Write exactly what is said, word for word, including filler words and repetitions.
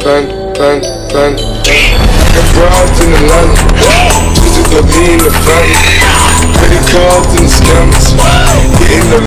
bang, bang, bang. Got broads in Atlanta, just to go be in the family. Credit cards and the scammers, getting the